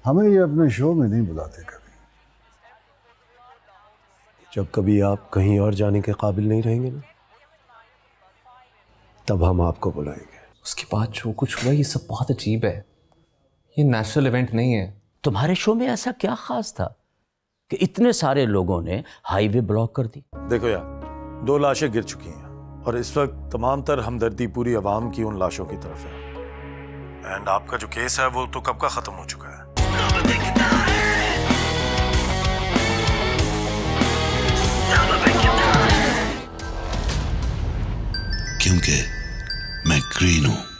हमें ये अपने शो में नहीं बुलाते कभी। जब कभी आप कहीं और जाने के काबिल नहीं रहेंगे ना, तब हम आपको बुलाएंगे। उसके बाद जो कुछ हुआ ये सब बहुत अजीब है। ये नेचुरल इवेंट नहीं है। तुम्हारे शो में ऐसा क्या खास था कि इतने सारे लोगों ने हाईवे ब्लॉक कर दी? देखो यार, 2 लाशें गिर चुकी हैं और इस वक्त तमाम तर हमदर्दी पूरी आवाम की उन लाशों की तरफ है। एंड आपका जो केस है वो तो कब का खत्म हो चुका है। क्योंकि मैं ग्रीन हूं।